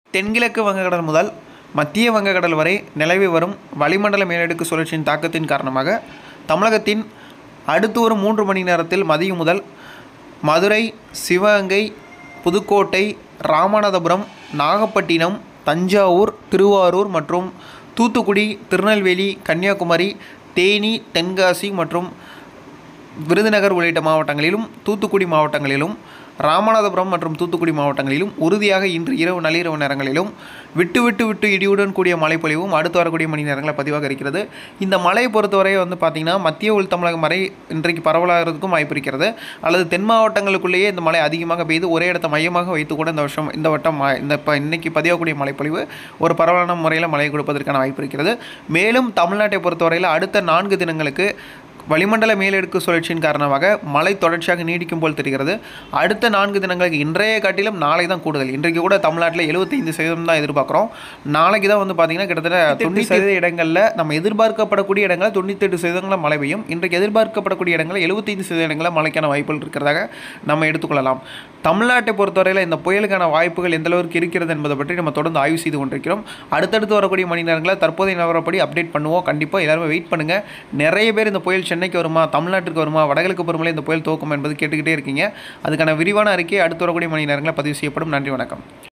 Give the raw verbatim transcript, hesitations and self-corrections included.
தென்கிழக்கு வங்கக்கடல் முதல் மத்திய வங்கக்கடல் வரை நிலவி வரும் வளிமண்டல மேலடுக்கு சுழற்சியின் தாக்கத்தின் காரணமாக தமிழகத்தின் அடுத்து வரும் மூன்று மணி நேரத்தில் மதியம் முதல் மதுரை, சிவகங்கை, புதுக்கோட்டை, ராமநாதபுரம், நாகப்பட்டினம், தஞ்சாவூர், திருவாரூர் மற்றும் தூத்துக்குடி, திருநெல்வேலி, கன்னியாகுமரி, தேனி, தென்காசி மற்றும் விருதுநகர் உள்ளிட்ட மாவட்டங்களிலும், தூத்துக்குடி மாவட்டங்களிலும், ராமநாதபுரம் மற்றும் தூத்துக்குடி மாவட்டங்களிலும் உறுதியாக இன்று இரவு நள்ளிரவு நேரங்களிலும் விட்டு விட்டு விட்டு இடியுடன் கூடிய மழைப்பொழிவும் அடுத்து வரக்கூடிய மணி நேரங்களில் பதிவாக இருக்கிறது. இந்த மழையை பொறுத்தவரை வந்து பார்த்திங்கன்னா மத்திய உள் தமிழகம் வரை இன்றைக்கு பரவலாகிறதுக்கும் வாய்ப்பு இருக்கிறது. அல்லது தென் மாவட்டங்களுக்குள்ளேயே இந்த மழை அதிகமாக பெய்து ஒரே இடத்த மையமாக வைத்து கூட இந்த வருஷம் இந்த வட்டம் இந்த இப்போ இன்றைக்கி பதிவாகக்கூடிய மழைப்பொழிவு ஒரு பரவலான முறையில் மழை கொடுப்பதற்கான வாய்ப்பு இருக்கிறது. மேலும் தமிழ்நாட்டை பொறுத்தவரையில் அடுத்த நான்கு தினங்களுக்கு வளிமண்டல மேலடுக்கு சுழற்சியின் காரணமாக மழை தொடர்ச்சியாக நீடிக்கும் போல் தெரிகிறது. அடுத்த நான்கு தினங்களுக்கு இன்றைய காட்டிலும் நாளை தான் கூடுதல். இன்றைக்கு கூட தமிழ்நாட்டில் எழுபத்தைந்து சதவீதம் தான் எதிர்பார்க்குறோம். நாளைக்கு தான் வந்து பார்த்திங்கன்னா கிட்டத்தட்ட தொண்ணூற்றி சதவீத இடங்களில் நம்ம எதிர்பார்க்கப்படக்கூடிய இடங்களில் தொண்ணூற்றெட்டு சதவீதங்களில் மழை பெய்யும். இன்றைக்கு எதிர்பார்க்கப்படக்கூடிய இடங்களில் எழுபத்தைந்து சதவீத இடங்களில் மழைக்கான வாய்ப்புகள் இருக்கிறதாக நம்ம எடுத்துக்கொள்ளலாம். தமிழ்நாட்டை பொறுத்தவரையில் இந்த புயலுக்கான வாய்ப்புகள் எந்த அளவுக்கு இருக்கிறது என்பதை பற்றி நம்ம தொடர்ந்து ஆய்வு செய்து கொண்டிருக்கிறோம். அடுத்தடுத்து வரக்கூடிய மணி நேரங்களில் தற்போதைய நிலவரப்படி அப்டேட் பண்ணுவோம். கண்டிப்பாக எல்லாருமே வெயிட் பண்ணுங்கள். நிறைய பேர் இந்த புயல் சென்னைக்கு வருமா, தமிழ்நாட்டிற்கு வருமா, வடகிழக்கு பருவமழை இந்த புயல் துவக்கும் என்பது கேட்டுக்கிட்டே இருக்கீங்க. அதுக்கான விரிவான அறிக்கை அடுத்து வரக்கூடிய மணி நேரங்களில் பதிவு செய்யப்படும். நன்றி, வணக்கம்.